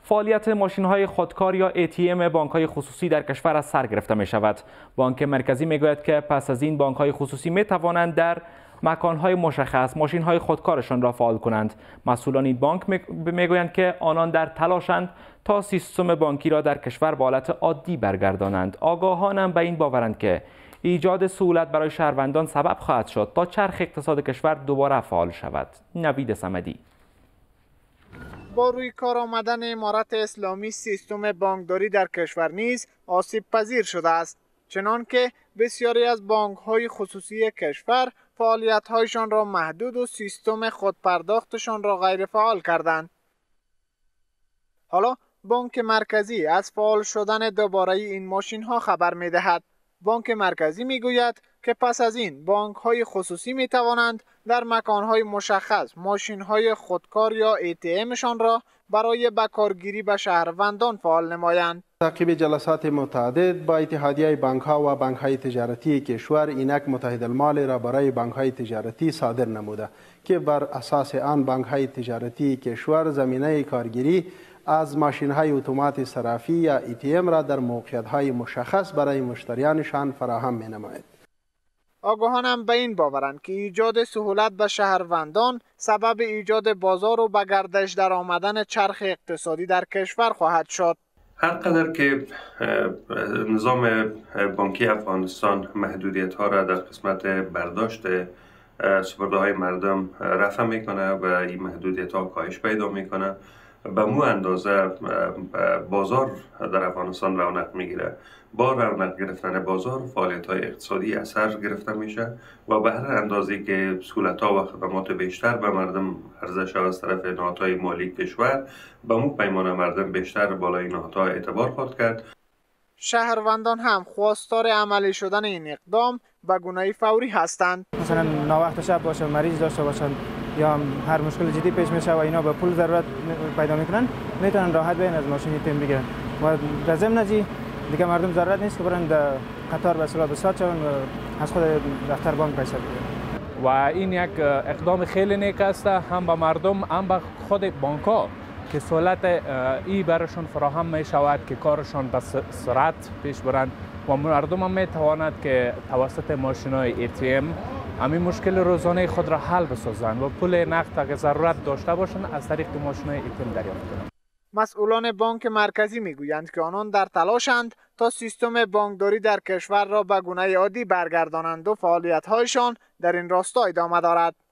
فعالیت ماشین‌های خودکار یا ATM بانک‌های خصوصی در کشور از سر گرفته می‌شود. بانک مرکزی می‌گوید که پس از این بانک‌های خصوصی می‌توانند در مکان‌های مشخص ماشین‌های خودکارشان را فعال کنند. مسئولان این بانک می‌گویند که آنان در تلاشند تا سیستم بانکی را در کشور به حالت عادی برگردانند. آگاهان به این باورند که ایجاد سهولت برای شهروندان سبب خواهد شد تا چرخ اقتصاد کشور دوباره فعال شود. نوید صمدی. با روی کار آمدن امارت اسلامی سیستم بانکداری در کشور نیز آسیب پذیر شده است، چنان که بسیاری از بانک‌های خصوصی کشور فعالیت‌هایشان را محدود و سیستم خودپرداختشان را غیر فعال کردند. حالا بانک مرکزی از فعال شدن دوباره این ماشین‌ها خبر می‌دهد. بانک مرکزی می‌گوید که پس از این بانک‌های خصوصی می‌توانند در مکان‌های مشخص ماشین‌های خودکار یا ATMشان را برای بکارگیری به شهروندان فعال نمایند. تعقیب جلسات متعدد با اتحادیه بانک‌ها و بانک‌های تجارتی کشور اینک متحدالمال را برای بانک‌های تجارتی صادر نموده که بر اساس آن بانک‌های تجارتی کشور زمینه کارگیری از ماشین‌های اتومات صرافی یا ATM را در موقعیت‌های مشخص برای مشتریانشان فراهم می‌نماید. آگاهانم به این باورند که ایجاد سهولت به شهروندان سبب ایجاد بازار و به گردش در آمدن چرخ اقتصادی در کشور خواهد شد. هر قدر که نظام بانکی افغانستان محدودیت ها را در قسمت برداشت سپرده های مردم رفع میکنه و این محدودیت ها کاهش پیدا میکنه، به مو اندازه بازار در افغانستان رونق میگیره. با رونق گرفتن بازار فعالیت های اقتصادی اثر گرفته میشه و به هر اندازه که سهولت ها و خدمات بیشتر به مردم عرضه شود از طرف نهادهای مالی کشور، به مو پیمانه مردم بیشتر بالای نهادها اعتبار خواهد کرد. شهروندان هم خواستار عملی شدن این اقدام به گونه فوری هستند. مثلا ناوقت شب باشه، مریض داشته باشن یا هر مشکل جدی پیش میشه و اینا به پول ضرورت پیدا میکنن، میتونن راحت بیان از ماشین ATM بگیرن و در ضمن از دیگه مردم ضرورت نیست که برن در قطار به اصطلاح بساط شون و از خود دفتر بانک پیسه بگیرن. و این یک اقدام خیلی نیک است، هم به مردم هم به خود بانک‌ها که سهولت ای برشون فراهم می شود که کارشان به سرعت پیش برند و مردم هم می تواند که توسط ماشین‌های ATM همین مشکل روزانه خود را حل بسازند و پول نقد اگر ضرورت داشته باشند از طریق ماشین‌های ATM دریافت کنند. مسئولان بانک مرکزی میگویند که آنان در تلاشند تا سیستم بانکداری در کشور را به گونه عادی برگردانند و فعالیت‌هایشان در این راستا ادامه دارد.